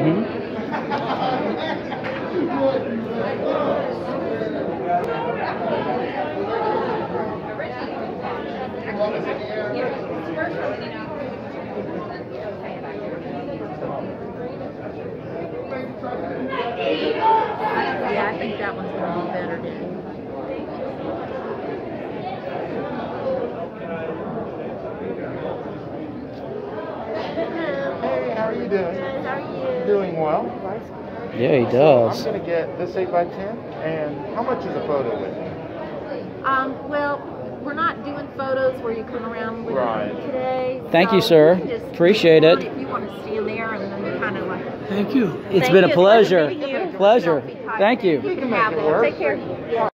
Yeah, I think that one's going to be better, Danny. Hey, how are you doing? Good, how are you? Doing well. Yeah, he does. So I'm going to get this 8x10, and how much is a photo with you? Well, we're not doing photos where you come around with it today. Thank so you, sir. can just Appreciate it. If you want to stand there and then kind of like... Thank you. It's been a pleasure. Pleasure. Thank you. You can have that. Take care.